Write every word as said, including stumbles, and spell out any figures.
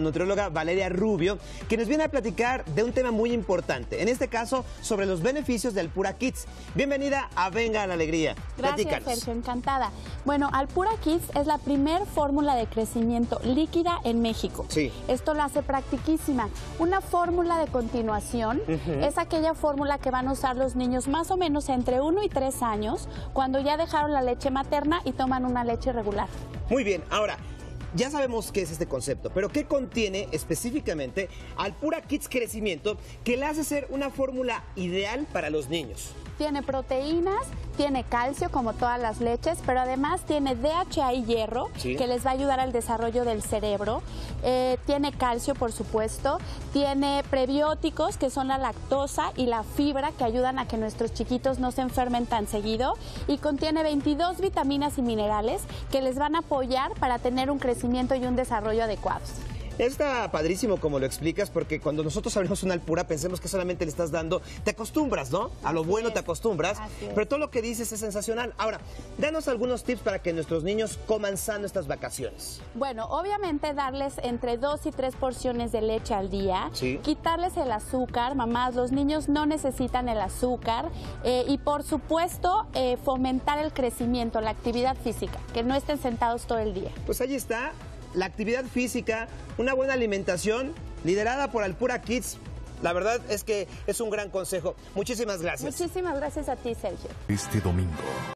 nutrióloga Valeria Rubio, que nos viene a platicar de un tema muy importante, en este caso sobre los beneficios del Alpura Kids. Bienvenida a Venga a la Alegría. Gracias, Platícanos. Sergio, encantada. Bueno, Alpura Kids es la primer fórmula de crecimiento líquida en México. Sí. Esto la hace practiquísima. Una fórmula de continuación uh-huh. es aquella fórmula que van a usar los niños más o menos entre uno y tres años, cuando ya dejaron la leche materna y toman una leche regular. Muy bien, ahora, ya sabemos qué es este concepto, pero ¿qué contiene específicamente Alpura Kids Crecimiento que le hace ser una fórmula ideal para los niños? Tiene proteínas, tiene calcio como todas las leches, pero además tiene D H A y hierro, ¿sí?, que les va a ayudar al desarrollo del cerebro. Eh, tiene calcio, por supuesto. Tiene prebióticos, que son la lactosa y la fibra, que ayudan a que nuestros chiquitos no se enfermen tan seguido. Y contiene veintidós vitaminas y minerales que les van a apoyar para tener un crecimiento y un desarrollo adecuados. Está padrísimo como lo explicas, porque cuando nosotros abrimos una Alpura pensemos que solamente le estás dando, te acostumbras, ¿no? A lo bueno te acostumbras, pero todo lo que dices es sensacional. Ahora, danos algunos tips para que nuestros niños coman sano estas vacaciones. Bueno, obviamente darles entre dos y tres porciones de leche al día, ¿sí?, quitarles el azúcar. Mamás, los niños no necesitan el azúcar, eh, y por supuesto eh, fomentar el crecimiento, la actividad física, que no estén sentados todo el día. Pues ahí está. La actividad física, una buena alimentación, liderada por Alpura Kids. La verdad es que es un gran consejo. Muchísimas gracias. Muchísimas gracias a ti, Sergio. Este domingo.